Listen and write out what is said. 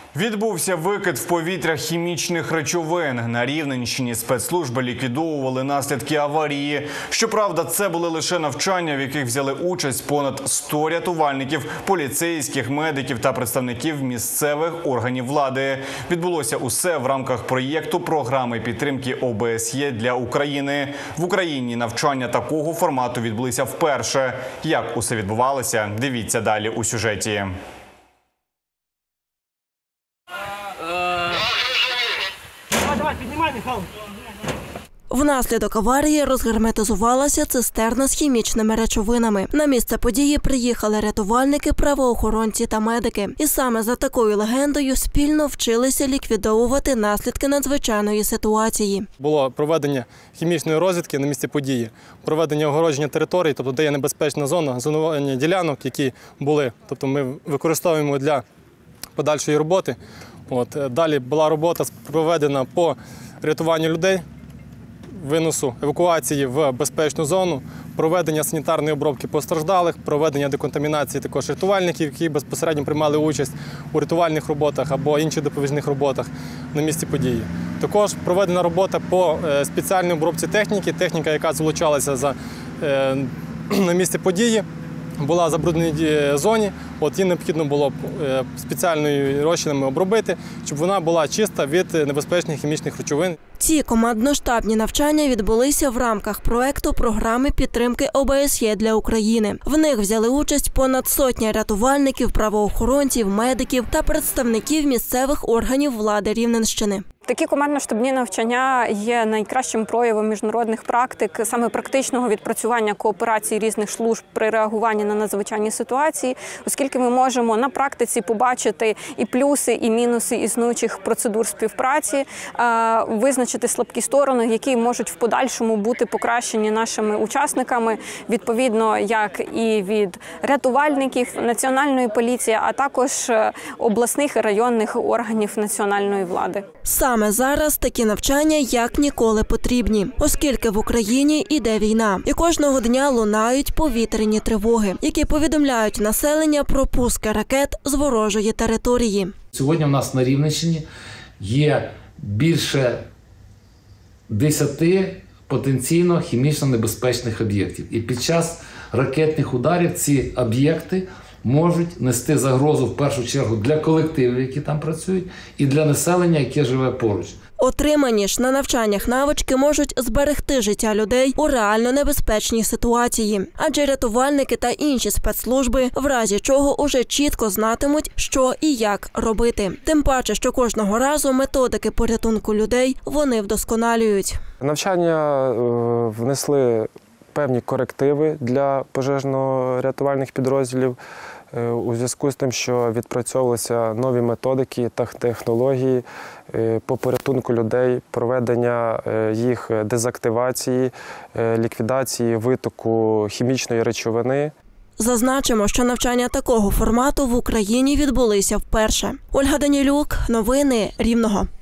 Відбувся викид в повітря хімічних речовин. На Рівненщині спецслужби ліквідовували наслідки аварії. Щоправда, це були лише навчання, в яких взяли участь понад 100 рятувальників, поліцейських, медиків та представників місцевих органів влади. Відбулося усе в рамках проєкту програми підтримки ОБСЄ для України. В Україні навчання такого формату відбулися вперше. Як усе відбувалося, дивіться далі у сюжеті. Внаслідок аварії розгерметизувалася цистерна з хімічними речовинами. На місце події приїхали рятувальники, правоохоронці та медики. І саме за такою легендою спільно вчилися ліквідовувати наслідки надзвичайної ситуації. Було проведення хімічної розвідки на місці події, проведення огородження територій, тобто де є небезпечна зона, зонування ділянок, які були. Тобто ми використовуємо для подальшої роботи. Далі була робота проведена по рятуванню людей, виносу, евакуації в безпечну зону, проведення санітарної обробки постраждалих, проведення деконтамінації також рятувальників, які безпосередньо приймали участь у рятувальних роботах або інших допоміжних роботах на місці події. Також проведена робота по спеціальній обробці техніки. Техніка, яка залучалася на місці події, була в забрудненій зоні, її необхідно було спеціальними розчинами обробити, щоб вона була чиста від небезпечних хімічних речовин. Ці командно-штабні навчання відбулися в рамках проекту програми підтримки ОБСЄ для України. В них взяли участь понад 100 рятувальників, правоохоронців, медиків та представників місцевих органів влади Рівненщини. Такі командно-штабні навчання є найкращим проявом міжнародних практик, саме практичного відпрацювання кооперації різних служб при реагуванні на надзвичайні ситуації, оскільки ми можемо на практиці побачити і плюси, і мінуси існуючих процедур співпраці, визначити слабкі сторони, які можуть в подальшому бути покращені нашими учасниками, відповідно, як і від рятувальників, національної поліції, а також обласних і районних органів національної влади. Саме зараз такі навчання як ніколи потрібні, оскільки в Україні іде війна. І кожного дня лунають повітряні тривоги, які повідомляють населення про пуски ракет з ворожої території. Сьогодні у нас на Рівненщині є більше 10 потенційно хімічно небезпечних об'єктів. І під час ракетних ударів ці об'єкти можуть нести загрозу в першу чергу для колективів, які там працюють, і для населення, яке живе поруч. Отримані ж на навчаннях навички можуть зберегти життя людей у реально небезпечній ситуації. Адже рятувальники та інші спецслужби в разі чого уже чітко знатимуть, що і як робити. Тим паче, що кожного разу методики порятунку людей вони вдосконалюють. Навчання внесли певні корективи для пожежно-рятувальних підрозділів у зв'язку з тим, що відпрацьовувалися нові методики та технології по порятунку людей, проведення їх дезактивації, ліквідації витоку хімічної речовини. Зазначимо, що навчання такого формату в Україні відбулися вперше. Ольга Данілюк, новини Рівного.